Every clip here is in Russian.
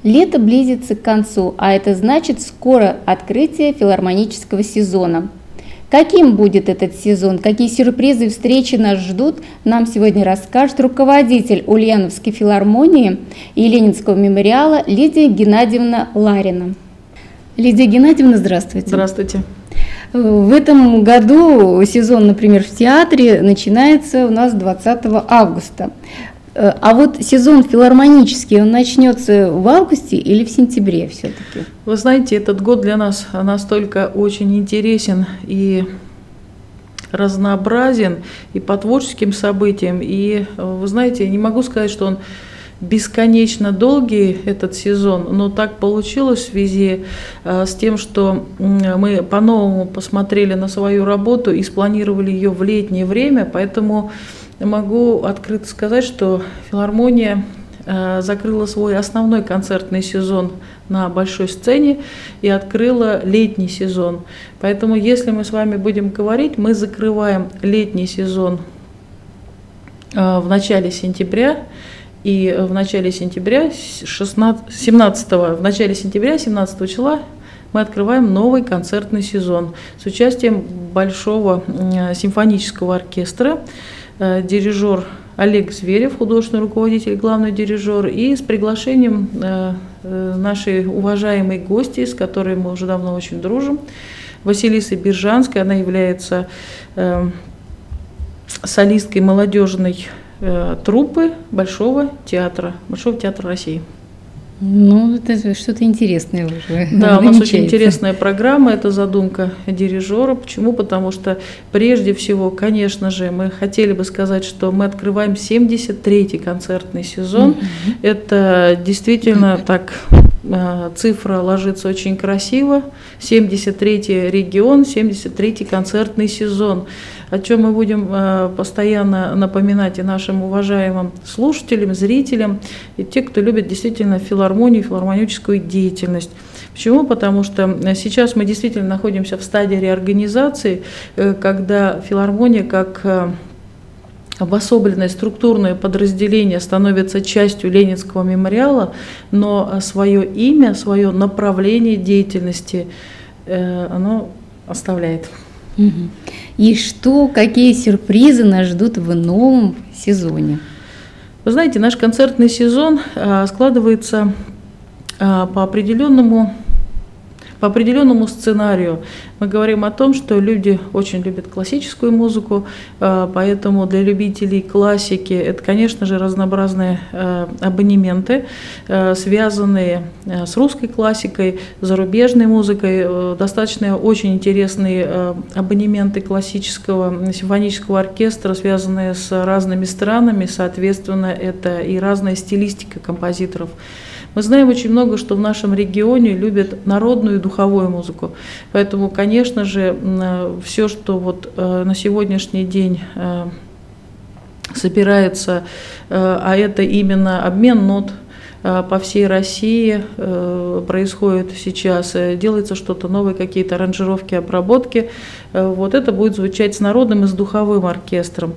Лето близится к концу, а это значит скоро открытие филармонического сезона. Каким будет этот сезон, какие сюрпризы и встречи нас ждут, нам сегодня расскажет руководитель Ульяновской филармонии и Ленинского мемориала Лидия Геннадьевна Ларина. Лидия Геннадьевна, здравствуйте. Здравствуйте. В этом году сезон, например, в театре начинается у нас 20 августа. А вот сезон филармонический, он начнется в августе или в сентябре все-таки? Вы знаете, этот год для нас настолько очень интересен и разнообразен и по творческим событиям. И вы знаете, я не могу сказать, что он бесконечно долгий, этот сезон, но так получилось в связи с тем, что мы по-новому посмотрели на свою работу и спланировали ее в летнее время, поэтому могу открыто сказать, что филармония закрыла свой основной концертный сезон на большой сцене и открыла летний сезон. Поэтому, если мы с вами будем говорить, мы закрываем летний сезон в начале сентября. И в начале сентября, 17 числа, мы открываем новый концертный сезон с участием Большого симфонического оркестра, дирижер Олег Зверев, художественный руководитель, главный дирижер, и с приглашением нашей уважаемой гости, с которой мы уже давно очень дружим, Василисы Биржанской. Она является солисткой молодежной труппы Большого театра России. Ну, это что-то интересное уже. Да, у нас очень интересная программа, это задумка дирижера. Почему? Потому что прежде всего, конечно же, мы хотели бы сказать, что мы открываем 73-й концертный сезон. Это действительно так, цифра ложится очень красиво. 73-й регион, 73-й концертный сезон. О чем мы будем постоянно напоминать и нашим уважаемым слушателям, зрителям, и те, кто любит действительно филармонию, филармоническую деятельность. Почему? Потому что сейчас мы действительно находимся в стадии реорганизации, когда филармония как обособленное структурное подразделение становится частью Ленинского мемориала, но свое имя, свое направление деятельности оно оставляет. И какие сюрпризы нас ждут в новом сезоне? Вы знаете, наш концертный сезон складывается по определенному сценарию. Мы говорим о том, что люди очень любят классическую музыку, поэтому для любителей классики это, конечно же, разнообразные абонементы, связанные с русской классикой, зарубежной музыкой. Достаточно очень интересные абонементы классического симфонического оркестра, связанные с разными странами, соответственно, это и разная стилистика композиторов. Мы знаем очень много, что в нашем регионе любят народную и духовую музыку. Поэтому, конечно же, все, что вот на сегодняшний день собирается, а это именно обмен нот по всей России происходит сейчас, делается что-то новое, какие-то аранжировки, обработки. Вот это будет звучать с народным и с духовым оркестром.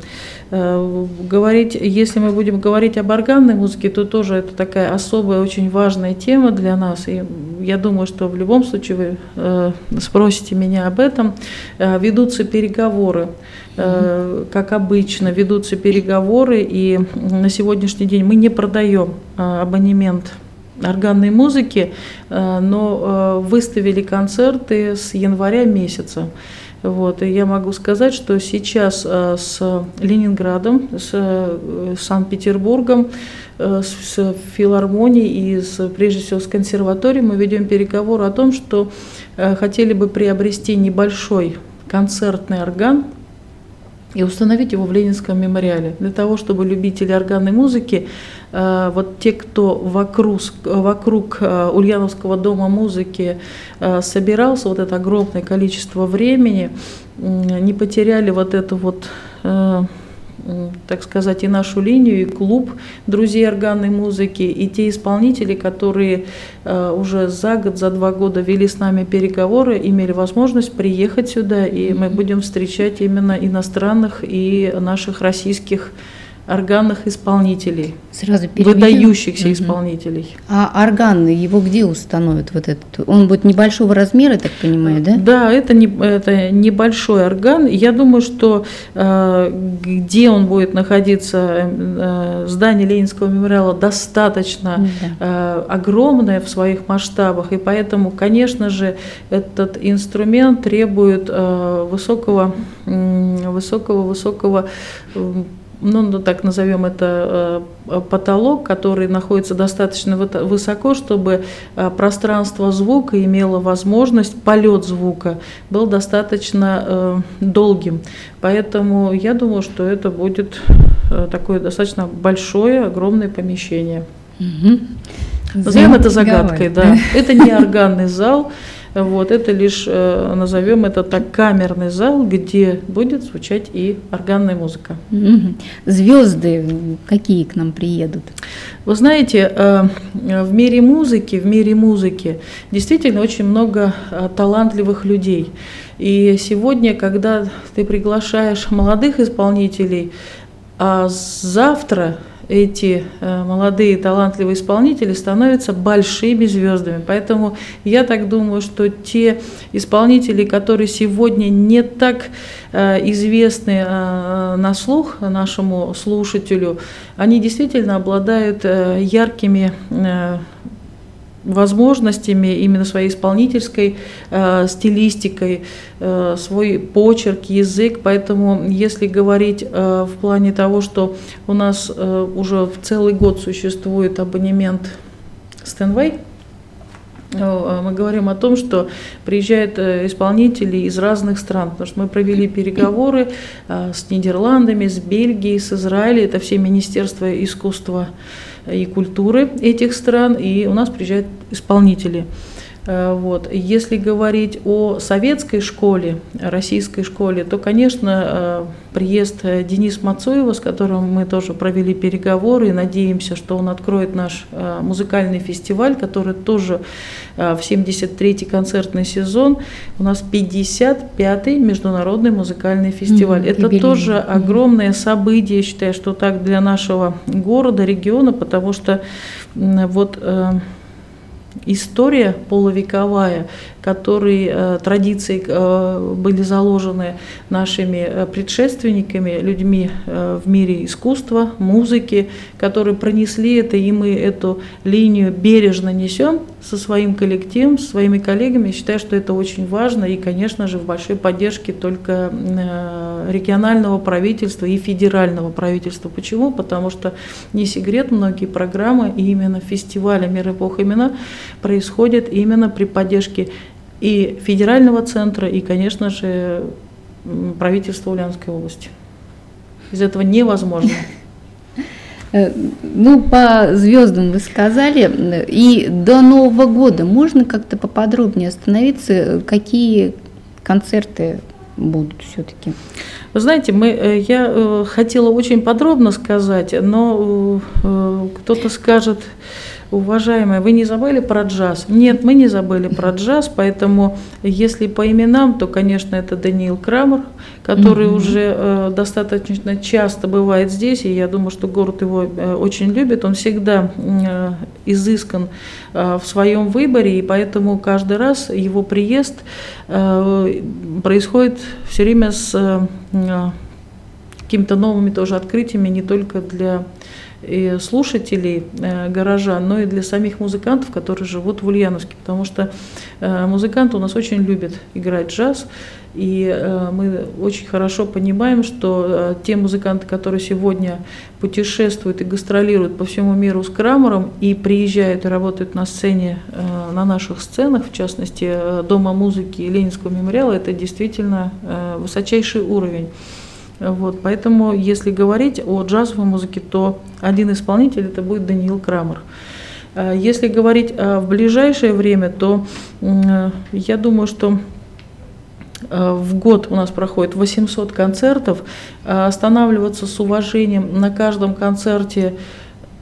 Если мы будем говорить об органной музыке, то тоже это такая особая, очень важная тема для нас. И я думаю, что в любом случае вы спросите меня об этом. Ведутся переговоры, как обычно, ведутся переговоры, и на сегодняшний день мы не продаем абонемент органной музыки, но выставили концерты с января месяца. Вот, и я могу сказать, что сейчас с Ленинградом, с Санкт-Петербургом, с филармонией и прежде всего с консерваторией мы ведем переговоры о том, что хотели бы приобрести небольшой концертный орган и установить его в Ленинском мемориале, для того, чтобы любители органной музыки, вот те, кто вокруг Ульяновского дома музыки собирался вот это огромное количество времени, не потеряли вот это вот, так сказать, и нашу линию, и клуб друзей органной музыки, и те исполнители, которые уже за год, за 2 года вели с нами переговоры, имели возможность приехать сюда, и мы будем встречать именно иностранных и наших российских органных исполнителей, Сразу перебью. выдающихся исполнителей. А орган, его где установят? Вот этот? Он будет небольшого размера, я так понимаю, да? Да, это небольшой орган. Я думаю, что где он будет находиться, здание Ленинского мемориала достаточно огромное в своих масштабах, и поэтому, конечно же, этот инструмент требует высокого, ну так назовем это, потолок, который находится достаточно высоко, чтобы пространство звука имело возможность, полет звука был достаточно долгим. Поэтому я думаю, что это будет такое достаточно большое, огромное помещение. Назовем это загадкой, да. Это не органный зал. Вот, это лишь, назовем это так, камерный зал, где будет звучать и органная музыка. Звезды какие к нам приедут? Вы знаете, в мире музыки действительно очень много талантливых людей. И сегодня, когда ты приглашаешь молодых исполнителей, а завтра эти молодые талантливые исполнители становятся большими звездами. Поэтому я так думаю, что те исполнители, которые сегодня не так известны на слух нашему слушателю, они действительно обладают яркими возможностями, именно своей исполнительской стилистикой, свой почерк, язык. Поэтому, если говорить в плане того, что у нас уже в целый год существует абонемент Steinway, мы говорим о том, что приезжают исполнители из разных стран, потому что мы провели переговоры с Нидерландами, с Бельгией, с Израилем, это все министерства искусства и культуры этих стран, и у нас приезжают исполнители. Вот. Если говорить о советской школе, российской школе, то, конечно, приезд Дениса Мацуева, с которым мы тоже провели переговоры, и надеемся, что он откроет наш музыкальный фестиваль, который тоже в 73-й концертный сезон, у нас 55-й международный музыкальный фестиваль. Это тоже огромное событие, я считаю, что так для нашего города, региона, потому что вот история полувековая, которой традиции были заложены нашими предшественниками, людьми в мире искусства, музыки, которые пронесли это, и мы эту линию бережно несем со своим коллективом, со своими коллегами. Я считаю, что это очень важно, и, конечно же, в большой поддержке только регионального правительства и федерального правительства. Почему? Потому что не секрет, многие программы и именно фестиваля «Мир эпох имена» происходят именно при поддержке и федерального центра, и, конечно же, правительства Ульяновской области. Без этого невозможно. Ну, по звездам вы сказали, и до Нового года можно как-то поподробнее остановиться, какие концерты будут все-таки? Вы знаете, я хотела очень подробно сказать, но кто-то скажет: уважаемые, вы не забыли про джаз? Нет, мы не забыли про джаз, поэтому если по именам, то, конечно, это Даниил Крамер, который уже достаточно часто бывает здесь, и я думаю, что город его очень любит. Он всегда изыскан в своем выборе, и поэтому каждый раз его приезд происходит все время с какими-то новыми тоже открытиями, не только для и слушателей, горожан, но и для самих музыкантов, которые живут в Ульяновске, потому что музыканты у нас очень любят играть джаз, и мы очень хорошо понимаем, что те музыканты, которые сегодня путешествуют и гастролируют по всему миру с Крамером и приезжают и работают на сцене, на наших сценах, в частности Дома музыки и Ленинского мемориала, это действительно высочайший уровень. Вот, поэтому, если говорить о джазовой музыке, то один исполнитель это будет Даниил Крамер. Если говорить в ближайшее время, то я думаю, что в год у нас проходит 800 концертов. Останавливаться с уважением на каждом концерте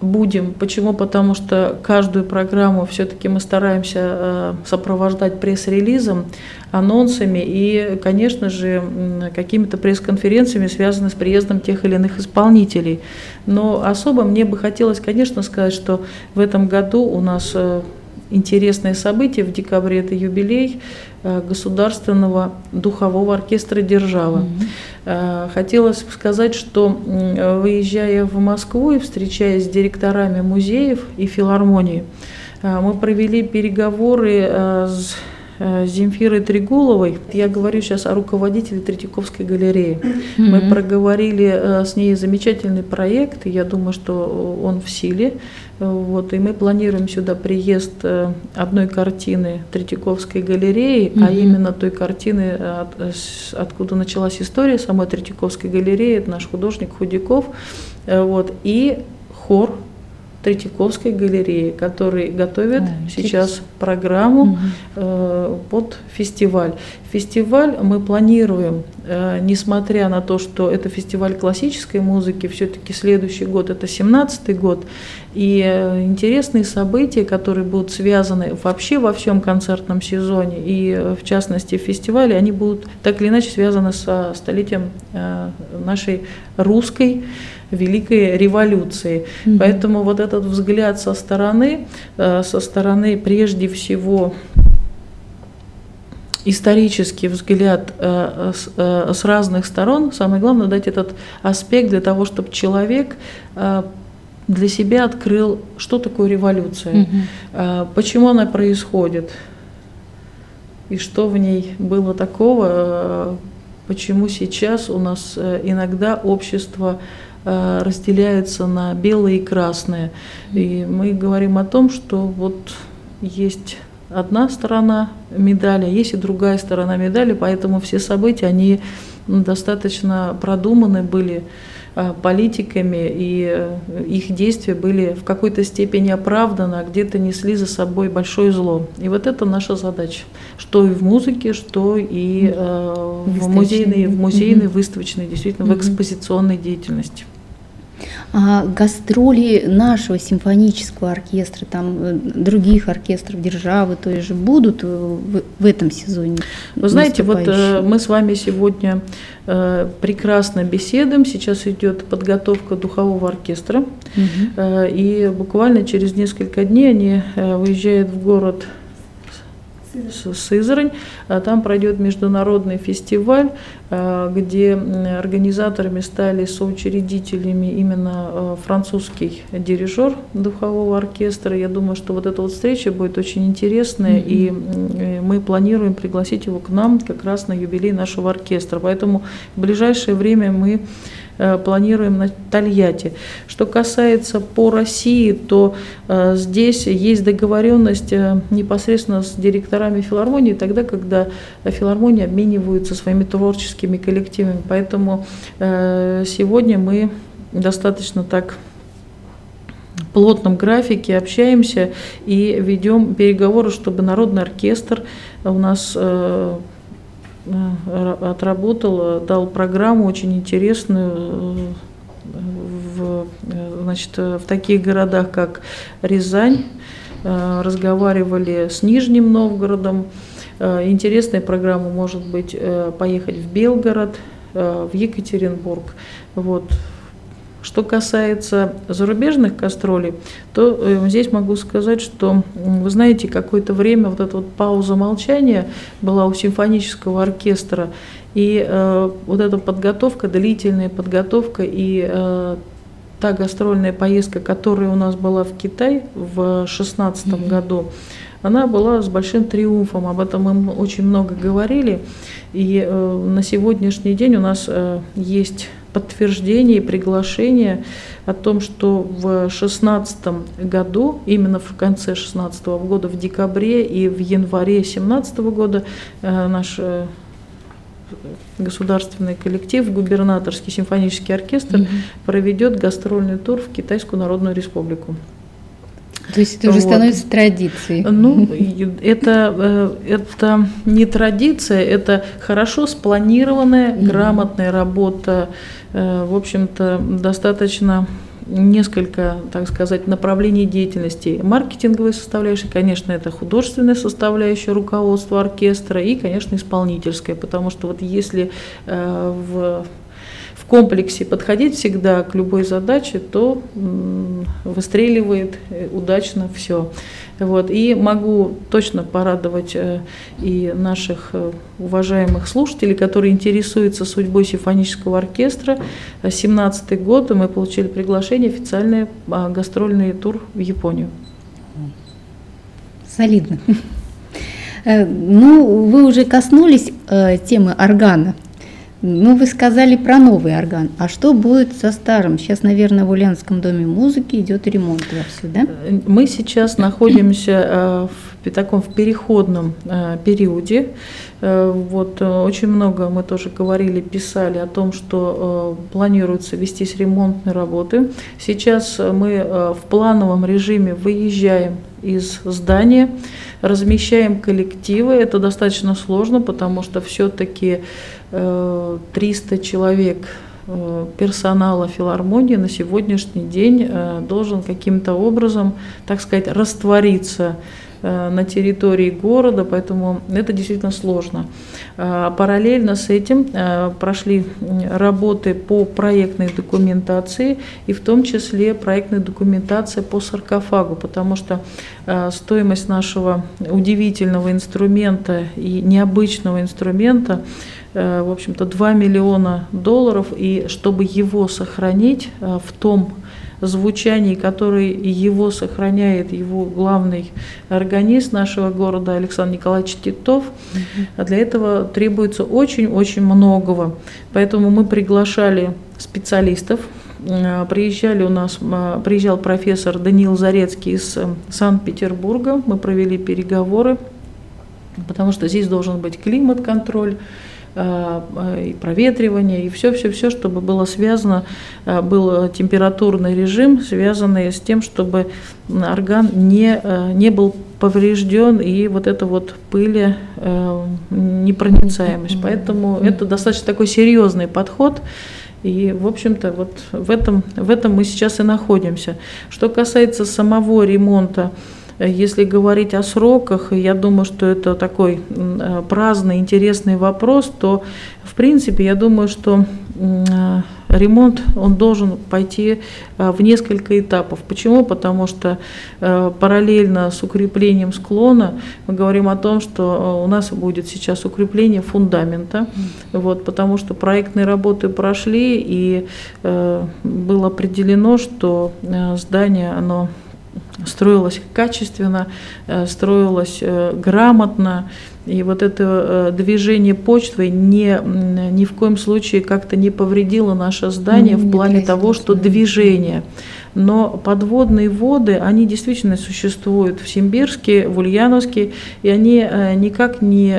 будем. Почему? Потому что каждую программу все-таки мы стараемся сопровождать пресс-релизом, анонсами и, конечно же, какими-то пресс-конференциями, связанными с приездом тех или иных исполнителей. Но особо мне бы хотелось, конечно, сказать, что в этом году у нас интересное событие. В декабре это юбилей Государственного духового оркестра «Держава». Хотелось сказать, что, выезжая в Москву и встречаясь с директорами музеев и филармонии, мы провели переговоры с Земфирой Трегуловой. Я говорю сейчас о руководителе Третьяковской галереи. Мы проговорили с ней замечательный проект, и я думаю, что он в силе. Вот, и мы планируем сюда приезд одной картины Третьяковской галереи, а именно той картины, откуда началась история самой Третьяковской галереи, это наш художник Худяков, вот, и хор Третьяковской галереи, который готовит сейчас программу под фестиваль. Фестиваль мы планируем, несмотря на то, что это фестиваль классической музыки, все-таки следующий год, это 17-й год, и интересные события, которые будут связаны вообще во всем концертном сезоне, и в частности в фестивале, они будут так или иначе связаны со столетием нашей русской Великой революции. Поэтому вот этот взгляд со стороны прежде всего исторический взгляд с разных сторон, самое главное дать этот аспект для того, чтобы человек для себя открыл, что такое революция, почему она происходит, и что в ней было такого, почему сейчас у нас иногда общество разделяются на белые и красные. И мы говорим о том, что вот есть одна сторона медали, а есть и другая сторона медали, поэтому все события, они достаточно продуманы были политиками, и их действия были в какой-то степени оправданы, а где-то несли за собой большое зло. И вот это наша задача, что и в музыке, что и в музейной, выставочной, действительно, в экспозиционной деятельности. А гастроли нашего симфонического оркестра, там других оркестров державы, то есть будут в этом сезоне? Вы знаете, вот мы с вами сегодня прекрасно беседуем. Сейчас идет подготовка духового оркестра, и буквально через несколько дней они выезжают в город Сызрань. Там пройдет международный фестиваль, где организаторами стали соучредителями именно французский дирижер духового оркестра. Я думаю, что вот эта вот встреча будет очень интересная, и мы планируем пригласить его к нам как раз на юбилей нашего оркестра. Поэтому в ближайшее время мы планируем на Тольятти. Что касается по России, то здесь есть договоренность непосредственно с директорами филармонии тогда, когда филармонии обмениваются своими творческими коллективами. Поэтому сегодня мы достаточно так в плотном графике общаемся и ведем переговоры, чтобы народный оркестр у нас отработал, дал программу очень интересную в таких городах, как Рязань, разговаривали с Нижним Новгородом. Интересная программа может быть поехать в Белгород, в Екатеринбург. Вот. Что касается зарубежных гастролей, то здесь могу сказать, что, вы знаете, какое-то время вот эта вот пауза молчания была у симфонического оркестра, и вот эта подготовка, длительная подготовка, и та гастрольная поездка, которая у нас была в Китай в 2016 году, она была с большим триумфом, об этом мы очень много говорили, и на сегодняшний день у нас есть подтверждение и приглашение о том, что в 2016 году, именно в конце 2016 года, в декабре и в январе 2017 года наш государственный коллектив, губернаторский симфонический оркестр проведет гастрольный тур в Китайскую Народную Республику. То есть это уже становится традицией? Ну, это не традиция, это хорошо спланированная, грамотная работа, в общем-то, достаточно несколько, так сказать, направлений деятельности. Маркетинговая составляющая, конечно, это художественная составляющая руководства оркестра и, конечно, исполнительская, потому что вот если в комплексе подходить всегда к любой задаче, то выстреливает удачно все. Вот. И могу точно порадовать и наших уважаемых слушателей, которые интересуются судьбой симфонического оркестра. 2017 год мы получили приглашение официальный гастрольный тур в Японию. Солидно. Ну, вы уже коснулись темы органа. Ну, вы сказали про новый орган. А что будет со старым? Сейчас, наверное, в Ульяновском доме музыки идет ремонт вовсю, да? Мы сейчас находимся в таком переходном периоде. Вот, очень много мы тоже говорили, писали о том, что планируется вестись ремонтные работы. Сейчас мы в плановом режиме выезжаем из здания, размещаем коллективы. Это достаточно сложно, потому что все-таки 300 человек персонала филармонии на сегодняшний день должен каким-то образом, так сказать, раствориться на территории города, поэтому это действительно сложно. Параллельно с этим прошли работы по проектной документации, и в том числе проектная документация по саркофагу, потому что стоимость нашего удивительного инструмента и необычного инструмента, в общем-то, $2 миллиона, и чтобы его сохранить в том звучании, которое его сохраняет его главный органист нашего города Александр Николаевич Титов, для этого требуется очень-очень многого. Поэтому мы приглашали специалистов. Приезжал профессор Даниил Зарецкий из Санкт-Петербурга. Мы провели переговоры, потому что здесь должен быть климат-контроль, и проветривание, и все, чтобы было связано, был температурный режим, связанный с тем, чтобы орган не был поврежден, и вот эта вот пыль, непроницаемость. Поэтому это достаточно такой серьезный подход. И, в общем-то, вот в этом мы сейчас и находимся. Что касается самого ремонта, если говорить о сроках, я думаю, что это такой праздный, интересный вопрос, то, в принципе, я думаю, что ремонт, он должен пойти в несколько этапов. Почему? Потому что параллельно с укреплением склона мы говорим о том, что у нас будет сейчас укрепление фундамента, вот, потому что проектные работы прошли, и было определено, что здание, оно строилось качественно, строилось грамотно, и вот это движение почвы ни в коем случае как-то не повредило наше здание в плане того, что движение. Но подводные воды, они действительно существуют в Симбирске, в Ульяновске, и они никак не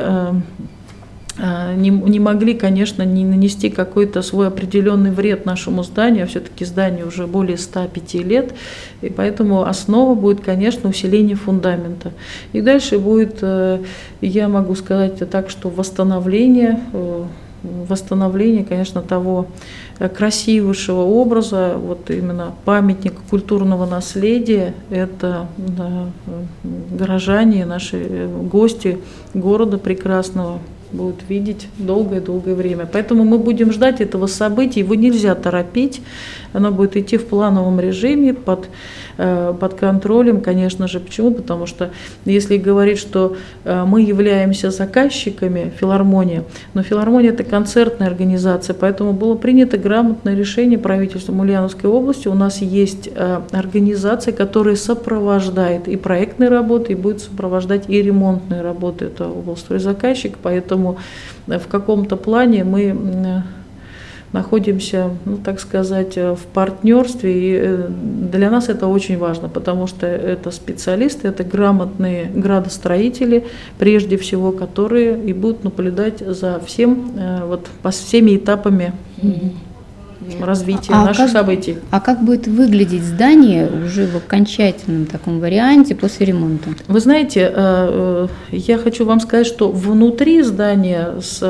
могли, конечно, не нанести какой-то свой определенный вред нашему зданию. Все-таки зданию уже более 105 лет, и поэтому основа будет, конечно, усиление фундамента. И дальше будет, я могу сказать так, что восстановление, конечно, того красивейшего образа, вот именно памятник культурного наследия, это горожане, наши гости города прекрасного будут видеть долгое-долгое время. Поэтому мы будем ждать этого события, его нельзя торопить, оно будет идти в плановом режиме, под контролем, конечно же. Почему? Потому что если говорить, что мы являемся заказчиками филармонии, но филармония – это концертная организация, поэтому было принято грамотное решение правительством Ульяновской области. У нас есть организация, которая сопровождает и проектные работы, и будет сопровождать и ремонтные работы. Это облстройзаказчик, поэтому в каком-то плане мы находимся, так сказать, в партнерстве, и для нас это очень важно, потому что это специалисты, это грамотные градостроители, прежде всего, которые и будут наблюдать за всеми этапами развития наших событий. А как будет выглядеть здание уже в окончательном таком варианте после ремонта? Вы знаете, я хочу вам сказать, что внутри здания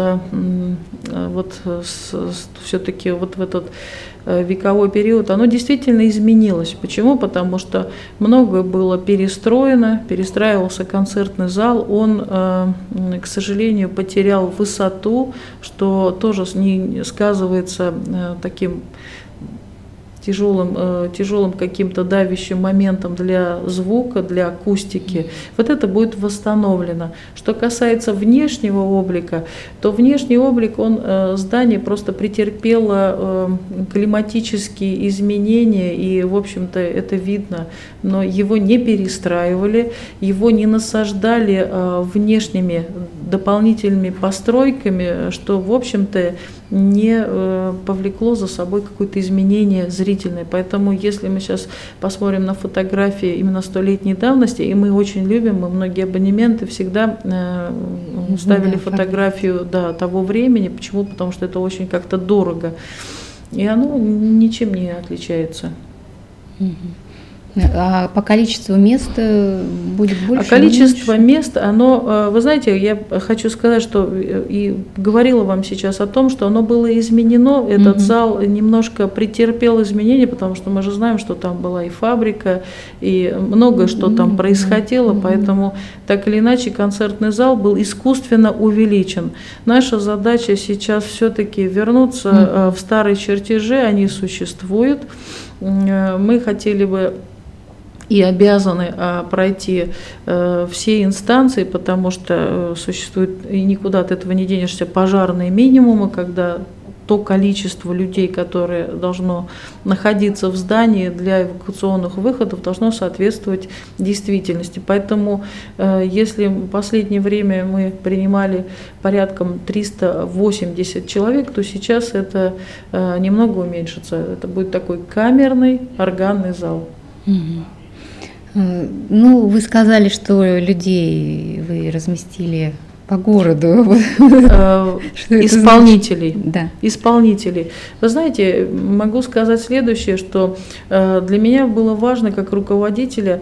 все-таки вот в этот вековой период, оно действительно изменилось. Почему? Потому что многое было перестроено, перестраивался концертный зал, он, к сожалению, потерял высоту, что тоже сказывается таким тяжелым каким-то давящим моментом для звука, для акустики. Вот это будет восстановлено. Что касается внешнего облика, то внешний облик, здание просто претерпело климатические изменения, и, в общем-то, это видно. Но его не перестраивали, его не насаждали внешними дополнительными постройками, что, в общем-то, не повлекло за собой какое-то изменение зрительное. Поэтому, если мы сейчас посмотрим на фотографии именно 100-летней давности, и мы очень любим, мы многие абонементы всегда ставили фотографию того времени. Почему? Потому что это очень как-то дорого. И оно ничем не отличается. А по количеству мест будет больше? Количество мест, вы знаете, я хочу сказать, что и говорила вам сейчас о том, что оно было изменено, этот зал немножко претерпел изменения, потому что мы же знаем, что там была и фабрика, и многое, что там происходило, поэтому так или иначе концертный зал был искусственно увеличен. Наша задача сейчас все-таки вернуться в старые чертежи, они существуют. Мы хотели бы и обязаны пройти все инстанции, потому что существует, и никуда от этого не денешься, пожарные минимумы, когда то количество людей, которое должно находиться в здании для эвакуационных выходов, должно соответствовать действительности. Поэтому, если в последнее время мы принимали порядком 380 человек, то сейчас это немного уменьшится. Это будет такой камерный органный зал. Ну, вы сказали, что людей вы разместили по городу. Исполнителей. Да. Исполнителей. Вы знаете, могу сказать следующее, что для меня было важно как руководителя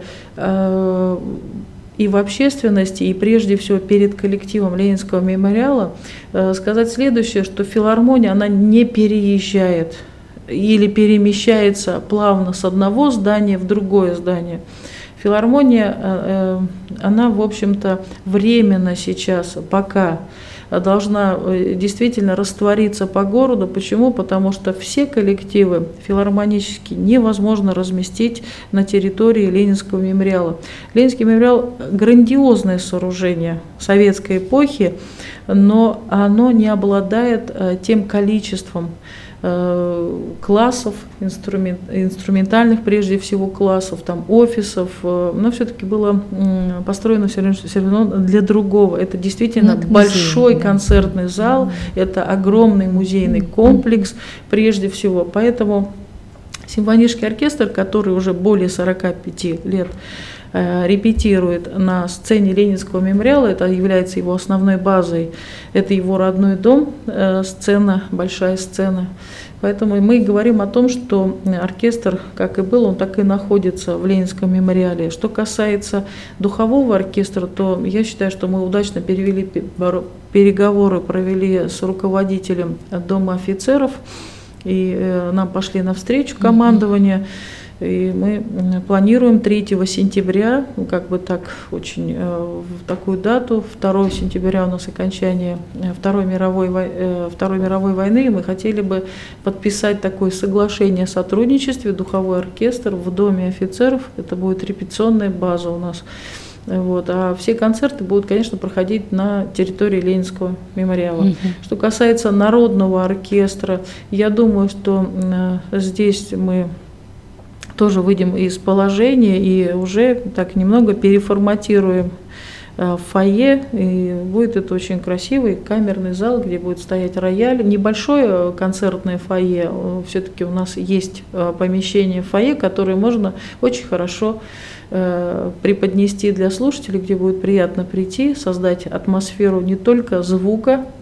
и в общественности, и прежде всего перед коллективом Ленинского мемориала сказать следующее, что филармония, она не переезжает или перемещается плавно с одного здания в другое здание. Филармония, она, в общем-то, временно сейчас пока должна действительно раствориться по городу. Почему? Потому что все коллективы филармонические невозможно разместить на территории Ленинского мемориала. Ленинский мемориал – грандиозное сооружение советской эпохи, но оно не обладает тем количеством классов, инструментальных прежде всего классов, там, офисов, но все-таки было построено все равно для другого. Это действительно большой концертный зал, это огромный музейный комплекс прежде всего. Поэтому симфонический оркестр, который уже более 45 лет репетирует на сцене Ленинского мемориала, это является его основной базой, это его родной дом, сцена, большая сцена. Поэтому мы говорим о том, что оркестр, как и был, он так и находится в Ленинском мемориале. Что касается духового оркестра, то я считаю, что мы удачно переговоры провели с руководителем Дома офицеров, и нам пошли навстречу командование. И мы планируем 3 сентября, как бы так очень в такую дату, 2 сентября у нас окончание Второй мировой войны, и мы хотели бы подписать такое соглашение о сотрудничестве, духовой оркестр в Доме офицеров, это будет репетиционная база у нас. Вот. А все концерты будут, конечно, проходить на территории Ленинского мемориала. Что касается народного оркестра, я думаю, что здесь мы тоже выйдем из положения и уже так немного переформатируем фойе, и будет это очень красивый камерный зал, где будет стоять рояль. Небольшое концертное фойе, все-таки у нас есть помещение фойе, которое можно очень хорошо преподнести для слушателей, где будет приятно прийти, создать атмосферу не только звука,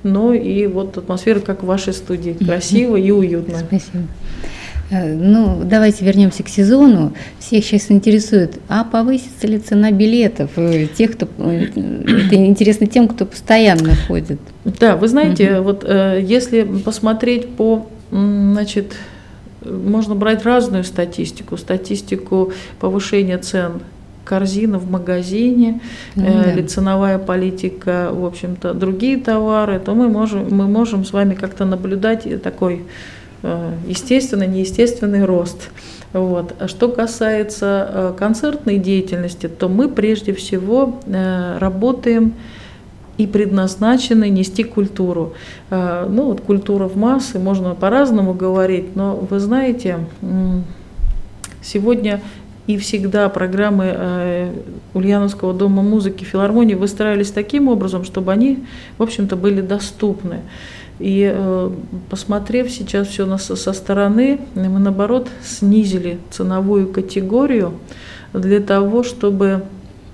но и вот атмосфера, как в вашей студии, красиво и уютно. Спасибо. Ну, давайте вернемся к сезону. Всех сейчас интересует, а повысится ли цена билетов? Тех, кто, это интересно тем, кто постоянно ходит. Да, вы знаете, вот если посмотреть по, значит, можно брать разную статистику повышения цен корзина в магазине, или ценовая политика, в общем-то, другие товары, то мы можем с вами как-то наблюдать такой естественный, неестественный рост. Вот. А что касается концертной деятельности, то мы прежде всего работаем и предназначены нести культуру. Ну вот культура в массы, можно по-разному говорить, но вы знаете, сегодня и всегда программы Ульяновского дома музыки, филармонии выстраивались таким образом, чтобы они, в общем-то, были доступны. И посмотрев сейчас все со стороны, мы, наоборот, снизили ценовую категорию для того, чтобы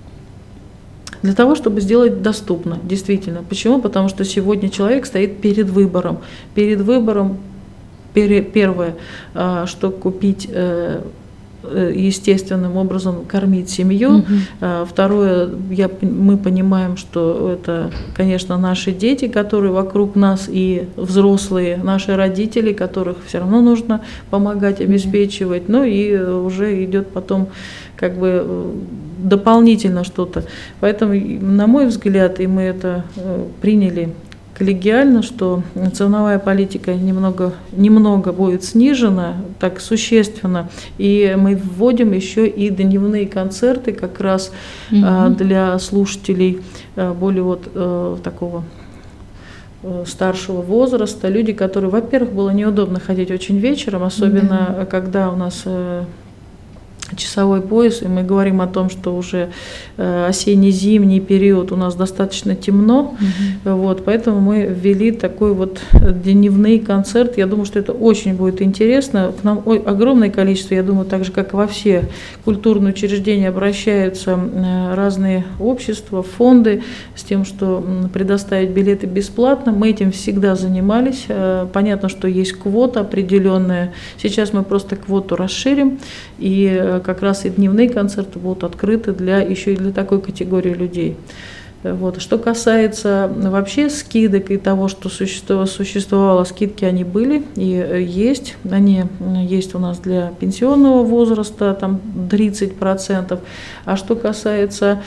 сделать доступно, действительно. Почему? Потому что сегодня человек стоит перед выбором. Первое, что купить, естественным образом кормить семью. Второе, мы понимаем, что это, конечно, наши дети, которые вокруг нас, и взрослые, наши родители, которых все равно нужно помогать, обеспечивать. Ну и уже идет потом как бы дополнительно что-то. Поэтому, на мой взгляд, и мы это приняли коллегиально, что ценовая политика немного будет снижена, так существенно, и мы вводим еще и дневные концерты как раз для слушателей более вот такого старшего возраста, люди, которые, во-первых, было неудобно ходить очень вечером, особенно когда у нас часовой пояс, и мы говорим о том, что уже осенне-зимний период у нас достаточно темно, вот, поэтому мы ввели такой вот дневный концерт. Я думаю, что это очень будет интересно. К нам огромное количество, я думаю, так же, как и во все культурные учреждения, обращаются разные общества, фонды с тем, что предоставить билеты бесплатно. Мы этим всегда занимались. Понятно, что есть квота определенная. Сейчас мы просто квоту расширим, и как раз и дневные концерты будут открыты еще и для такой категории людей. Вот. Что касается вообще скидок и того, что существовало, скидки они были и есть. Они есть у нас для пенсионного возраста, там 30%. А что касается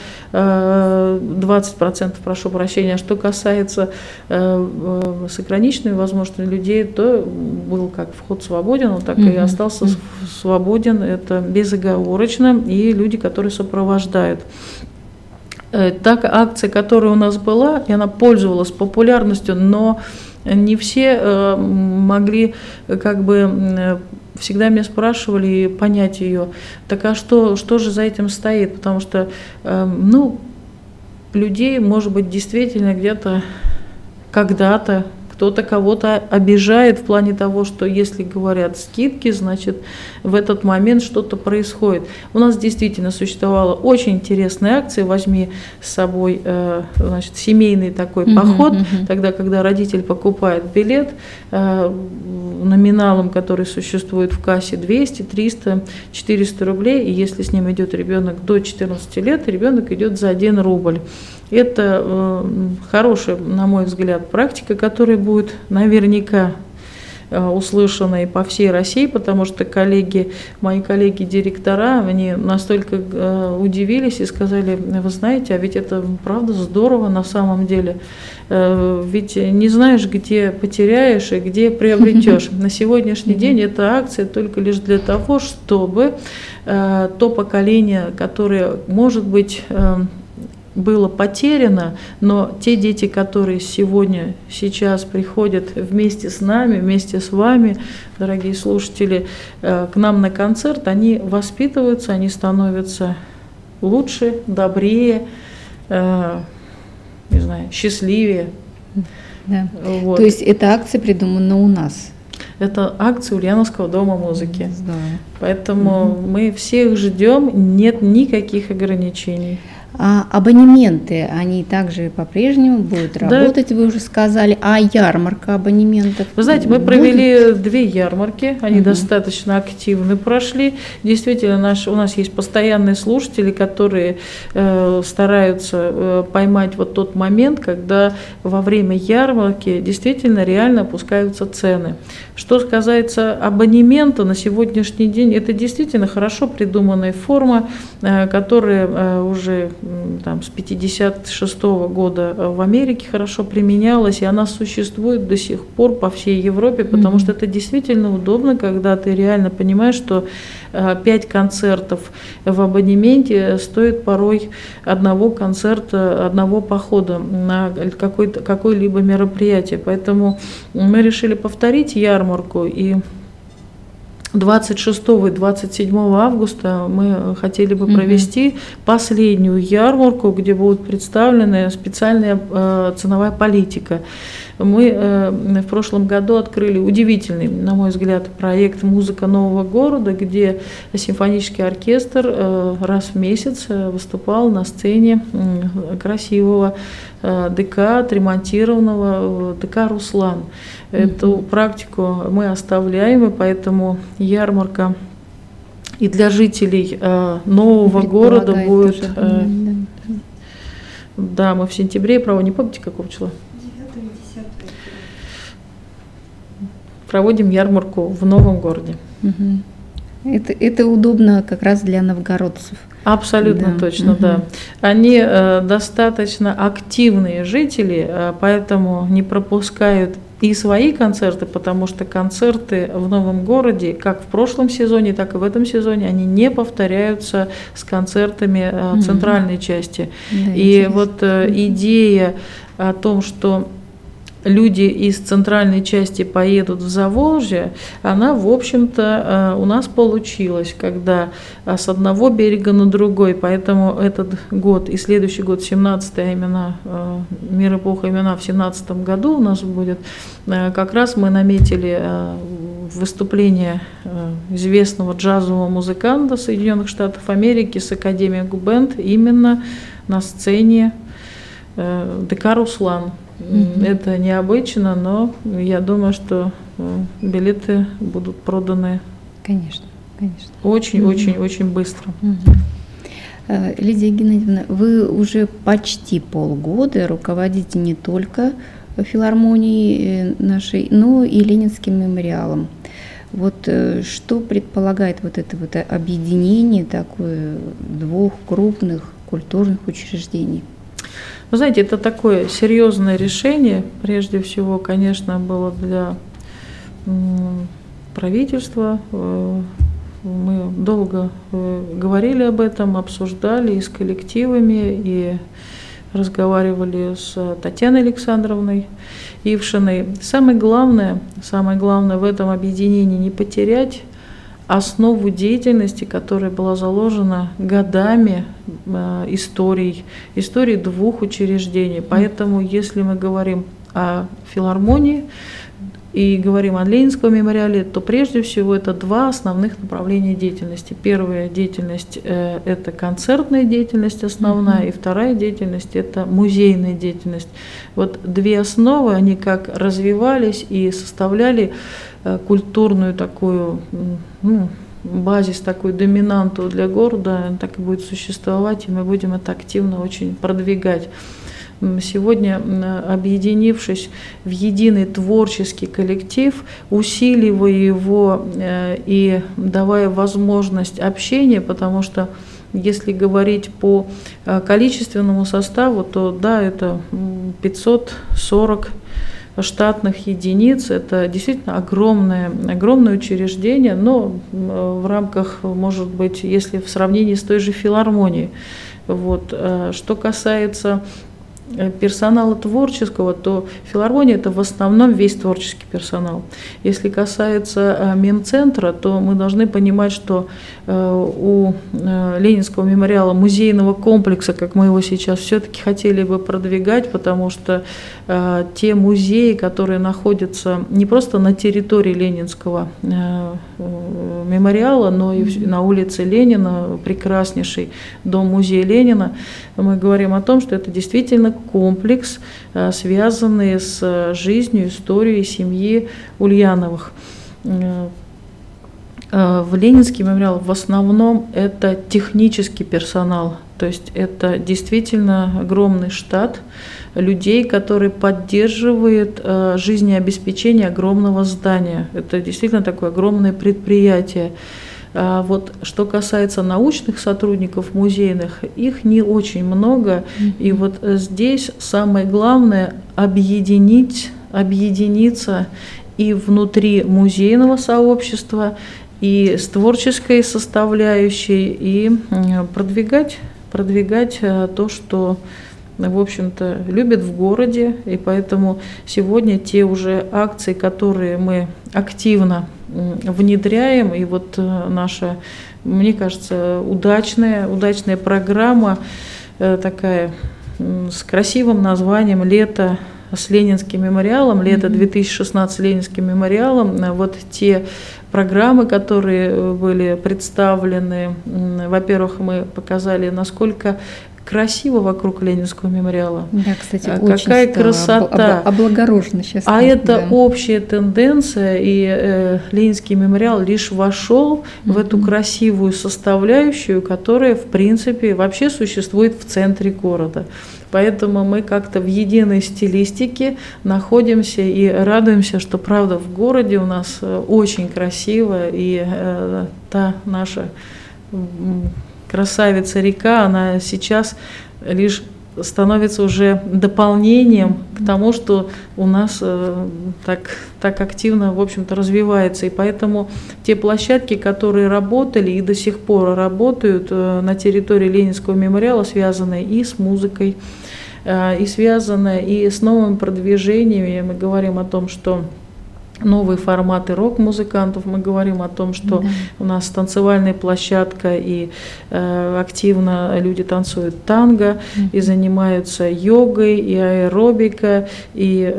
20%, прошу прощения, а что касается с ограниченными возможностями людей, то был как вход свободен, он так и остался свободен, это безоговорочно, и люди, которые сопровождают. Так, акция, которая у нас была, и она пользовалась популярностью, но не все могли, как бы, всегда меня спрашивали понять ее. Так а что же за этим стоит? Потому что, людей, может быть, действительно где-то, когда-то, кто-то кого-то обижает в плане того, что если говорят скидки, значит в этот момент что-то происходит. У нас действительно существовала очень интересная акция «Возьми с собой значит, семейный такой поход», тогда, когда родитель покупает билет номиналом, который существует в кассе, 200, 300, 400 рублей, и если с ним идет ребенок до 14 лет, ребенок идет за 1 рубль. Это хорошая, на мой взгляд, практика, которая будет наверняка услышана и по всей России, потому что мои коллеги-директора, они настолько удивились и сказали: вы знаете, а ведь это правда здорово на самом деле, ведь не знаешь, где потеряешь и где приобретешь. На сегодняшний день эта акция только лишь для того, чтобы то поколение, которое, может быть, было потеряно, но те дети, которые сейчас приходят вместе с нами, вместе с вами, дорогие слушатели, к нам на концерт, они воспитываются, они становятся лучше, добрее, не знаю, счастливее. Да. Вот. То есть эта акция придумана у нас? Это акция Ульяновского дома музыки. Здорово. Поэтому мы всех ждем, нет никаких ограничений. А абонементы, они также по-прежнему будут работать, вы уже сказали. А ярмарка абонементов? Вы знаете, мы провели 2 ярмарки, они достаточно активно прошли. Действительно, у нас есть постоянные слушатели, которые стараются поймать вот тот момент, когда во время ярмарки действительно реально опускаются цены. Что касается абонемента, на сегодняшний день это действительно хорошо придуманная форма, которая уже там, с 1956 года в Америке хорошо применялась, и она существует до сих пор по всей Европе, потому что это действительно удобно, когда ты реально понимаешь, что 5 концертов в абонементе стоит порой одного концерта, одного похода на какое-либо мероприятие. Поэтому мы решили повторить ярмарку, и 26 и 27 августа мы хотели бы провести последнюю ярмарку, где будет представлена специальная ценовая политика. Мы в прошлом году открыли удивительный, на мой взгляд, проект «Музыка нового города», где симфонический оркестр раз в месяц выступал на сцене красивого ДК, отремонтированного ДК «Руслан». Эту практику мы оставляем, и поэтому ярмарка и для жителей нового города будет. Да, мы в сентябре проводим, не помните, какого числа? 9-10. Проводим ярмарку в новом городе. Это удобно как раз для новгородцев. Абсолютно точно, да. Они достаточно активные жители, поэтому не пропускают и свои концерты, потому что концерты в новом городе, как в прошлом сезоне, так и в этом сезоне, они не повторяются с концертами центральной части. Да, и интересно. Вот идея о том, что люди из центральной части поедут в Заволжье, она, в общем-то, у нас получилась, когда с одного берега на другой. Поэтому этот год и следующий год, 17-е имена, «Мир эпоха имена» в 17-м году у нас будет. Как раз мы наметили выступление известного джазового музыканта Соединенных Штатов Америки с Академией Губенд именно на сцене ДК «Руслан». Это необычно, но я думаю, что билеты будут проданы. Конечно, конечно. Очень быстро. Лидия Геннадьевна, вы уже почти полгода руководите не только филармонией нашей, но и Ленинским мемориалом. Вот что предполагает вот это вот объединение такое 2 крупных культурных учреждений? Вы знаете, это такое серьезное решение, прежде всего, конечно, было для правительства. Мы долго говорили об этом, обсуждали и с коллективами, и разговаривали с Татьяной Александровной Ившиной. Самое главное в этом объединении не потерять основу деятельности, которая была заложена годами историй 2 учреждений. Поэтому, если мы говорим о филармонии и говорим о Ленинском мемориале, то прежде всего это 2 основных направления деятельности. Первая деятельность – это концертная деятельность основная, и вторая деятельность – это музейная деятельность. Вот 2 основы, они как развивались и составляли культурную такую, базис, такую доминанту для города, так и будет существовать, и мы будем это активно очень продвигать. Сегодня, объединившись в единый творческий коллектив, усиливая его и давая возможность общения, потому что если говорить по количественному составу, то да, это 540 штатных единиц. Это действительно огромное учреждение, но в рамках, может быть, если в сравнении с той же филармонией. Вот. Что касается персонала творческого, то филармония – это в основном весь творческий персонал. Если касается мемцентра, то мы должны понимать, что у Ленинского мемориала музейного комплекса, как мы его сейчас все-таки хотели бы продвигать, потому что те музеи, которые находятся не просто на территории Ленинского мемориала, но и на улице Ленина, прекраснейший дом-музей Ленина, мы говорим о том, что это действительно комплекс, связанный с жизнью, историей семьи Ульяновых. В Ленинский мемориал в основном это технический персонал, то есть это действительно огромный штат людей, который поддерживает жизнеобеспечение огромного здания. Это действительно такое огромное предприятие. Вот что касается научных сотрудников музейных, их не очень много. И вот здесь самое главное объединиться и внутри музейного сообщества, и с творческой составляющей, и продвигать то, что, в общем-то, любят в городе. И поэтому сегодня те уже акции, которые мы активно внедряем, и вот наша, мне кажется, удачная программа такая с красивым названием «Лето с Ленинским мемориалом», «Лето 2016 с Ленинским мемориалом». Вот те программы, которые были представлены, во-первых, мы показали, насколько красиво вокруг Ленинского мемориала. Да, кстати, какая очень красота. Облагорожено сейчас. Это общая тенденция, и Ленинский мемориал лишь вошел в эту красивую составляющую, которая, в принципе, вообще существует в центре города. Поэтому мы как-то в единой стилистике находимся и радуемся, что, правда, в городе у нас очень красиво, и та наша красавица-река, она сейчас лишь становится уже дополнением к тому, что у нас так активно, в общем-то, развивается. И поэтому те площадки, которые работали и до сих пор работают на территории Ленинского мемориала, связанные и с музыкой, и связанные и с новыми продвижениями. Мы говорим о том, что новые форматы рок-музыкантов, мы говорим о том, что у нас танцевальная площадка, и активно люди танцуют танго, и занимаются йогой, и аэробика, и,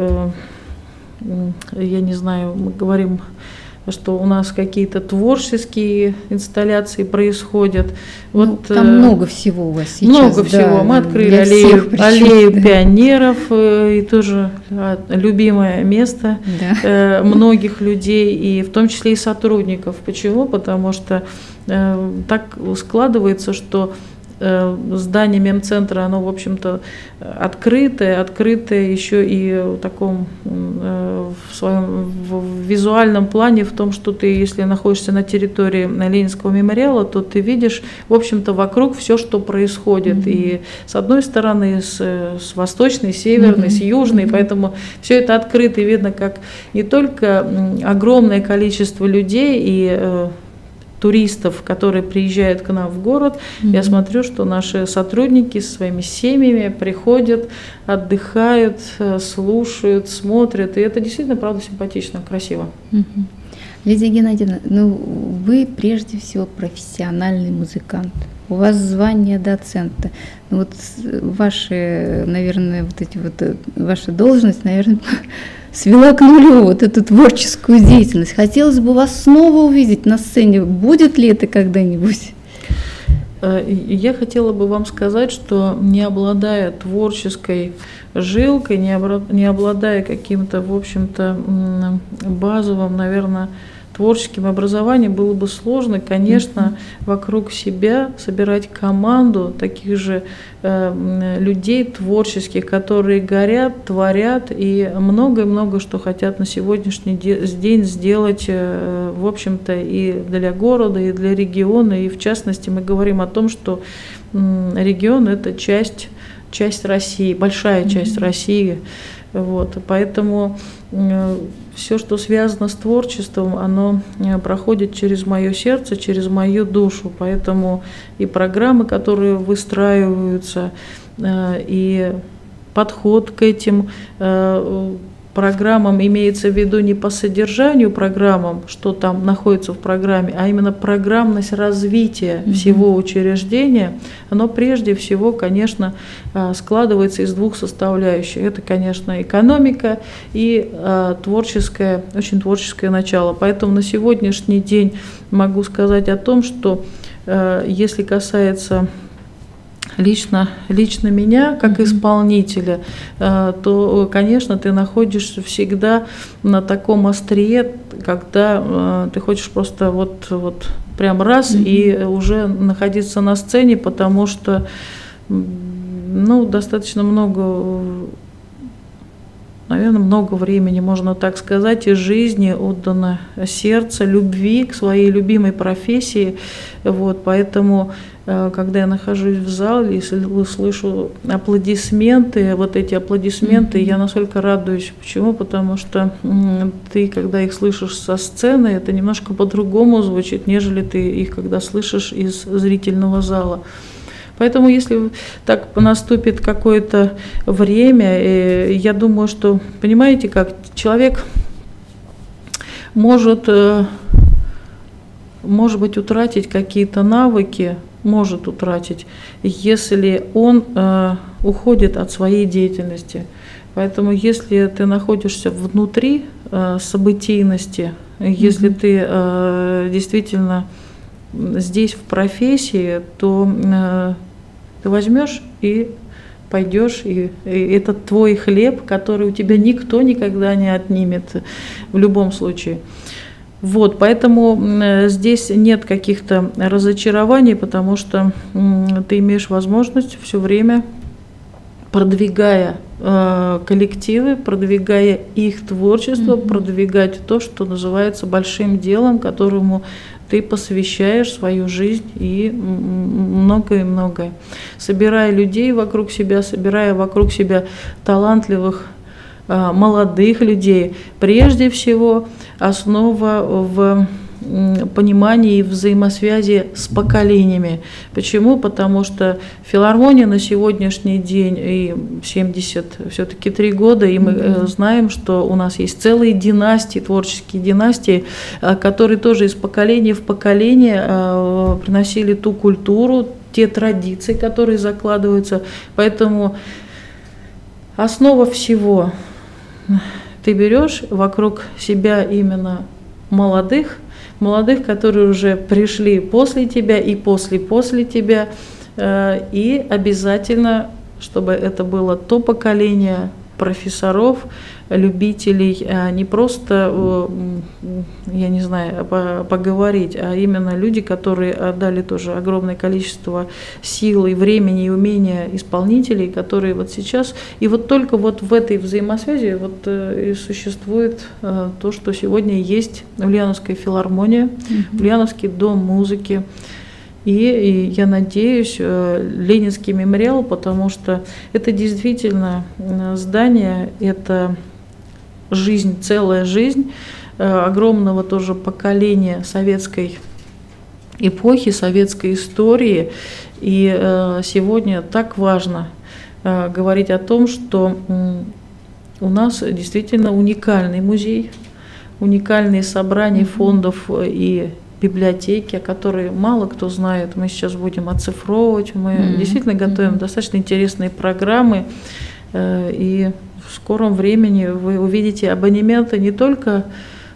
я не знаю, мы говорим, что у нас какие-то творческие инсталляции происходят. Вот, там много всего у вас сейчас. Много всего. Мы открыли аллею пионеров, и тоже любимое место многих людей, и в том числе и сотрудников. Почему? Потому что так складывается, что здание мемцентра, оно, в общем-то, открытое еще и в таком в своем визуальном плане, в том, что ты, если находишься на территории Ленинского мемориала, то ты видишь, в общем-то, вокруг все, что происходит. И с одной стороны, с восточной, с северной, с южной, поэтому все это открыто, и видно, как не только огромное количество людей и туристов, которые приезжают к нам в город, я смотрю, что наши сотрудники со своими семьями приходят, отдыхают, слушают, смотрят, и это действительно, правда, симпатично, красиво. Лидия Геннадьевна, вы прежде всего профессиональный музыкант. У вас звание доцента. Вот ваши, наверное, ваша должность, наверное, свела к нулю вот эту творческую деятельность. Хотелось бы вас снова увидеть на сцене. Будет ли это когда-нибудь? Я хотела бы вам сказать, что не обладая творческой жилкой, не обладая каким-то, в общем-то, базовым, наверное, творческим образованием, было бы сложно, конечно, вокруг себя собирать команду таких же людей творческих, которые горят, творят и много-много что хотят на сегодняшний день сделать, в общем-то, и для города, и для региона. И в частности мы говорим о том, что регион – это часть России, большая часть России. Вот, поэтому все, что связано с творчеством, оно проходит через мое сердце, через мою душу. Поэтому и программы, которые выстраиваются, и подход к этим программам имеется в виду не по содержанию программам, что там находится в программе, а именно программность развития всего учреждения, оно прежде всего, конечно, складывается из двух составляющих. Это, конечно, экономика и творческое, очень творческое начало. Поэтому на сегодняшний день могу сказать о том, что если касается лично меня, как исполнителя, то, конечно, ты находишься всегда на таком острие, когда ты хочешь просто вот прям раз и уже находиться на сцене, потому что достаточно много, наверное, много времени, можно так сказать, из жизни отдано сердце, любви к своей любимой профессии. Поэтому, когда я нахожусь в зале, если слышу аплодисменты, эти аплодисменты, я настолько радуюсь. Почему? Потому что ты, когда их слышишь со сцены, это немножко по-другому звучит, нежели ты их, когда слышишь из зрительного зала. Поэтому, если так наступит какое-то время, я думаю, что, понимаете, как человек может быть, утратить какие-то навыки, если он уходит от своей деятельности. Поэтому, если ты находишься внутри событийности, если ты действительно здесь в профессии, то ты возьмешь и пойдешь, и это твой хлеб, который у тебя никто никогда не отнимет в любом случае. Поэтому здесь нет каких-то разочарований, потому что ты имеешь возможность все время, продвигая коллективы, продвигая их творчество, продвигать то, что называется большим делом, которому ты посвящаешь свою жизнь и многое-многое. Собирая людей вокруг себя, собирая вокруг себя талантливых, молодых людей, прежде всего основа в понимании и взаимосвязи с поколениями. Почему? Потому что филармония на сегодняшний день, и 73 года, и мы знаем, что у нас есть целые династии, творческие династии, которые тоже из поколения в поколение приносили ту культуру, те традиции, которые закладываются. Поэтому основа всего — ты берешь вокруг себя именно молодых, которые уже пришли после тебя и после тебя, и обязательно, чтобы это было то поколение профессоров, любителей, не просто, я не знаю, поговорить, а именно люди, которые отдали тоже огромное количество сил и времени и умения исполнителей, которые сейчас, и только в этой взаимосвязи и существует то, что сегодня есть Ульяновская филармония, Ульяновский дом музыки. И я надеюсь, Ленинский мемориал, потому что это действительно здание, это жизнь, целая жизнь огромного тоже поколения советской эпохи, советской истории. И сегодня так важно говорить о том, что у нас действительно уникальный музей, уникальные собрания фондов и библиотеки, которые мало кто знает. Мы сейчас будем оцифровывать, мы действительно готовим достаточно интересные программы, и в скором времени вы увидите абонементы не только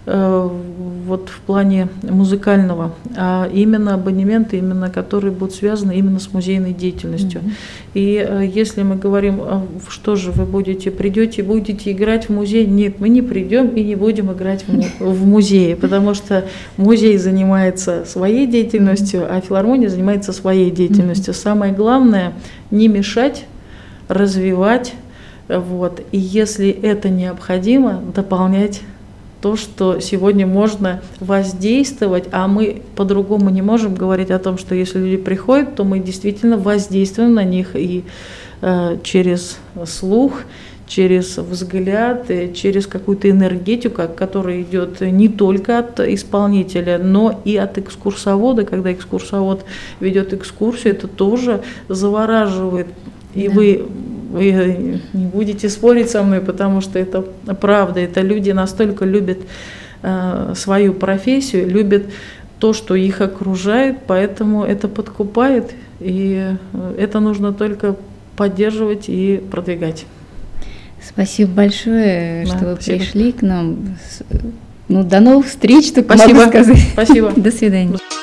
в плане музыкального, а именно абонементы, которые будут связаны именно с музейной деятельностью. И если мы говорим, что же вы придете, будете играть в музей, нет, мы не придем и не будем играть в музее, потому что музей занимается своей деятельностью, а филармония занимается своей деятельностью. Самое главное — не мешать, развивать, и если это необходимо, дополнять то, что сегодня можно воздействовать, а мы по-другому не можем говорить о том, что если люди приходят, то мы действительно воздействуем на них и через слух, через взгляд, через какую-то энергетику, которая идет не только от исполнителя, но и от экскурсовода. Когда экскурсовод ведет экскурсию, это тоже завораживает. И вы вы не будете спорить со мной, потому что это правда. Это люди настолько любят свою профессию, любят то, что их окружает, поэтому это подкупает, и это нужно только поддерживать и продвигать. Спасибо большое, что вы спасибо. Пришли к нам. Ну, до новых встреч, только Спасибо. могу сказать. Спасибо. До свидания.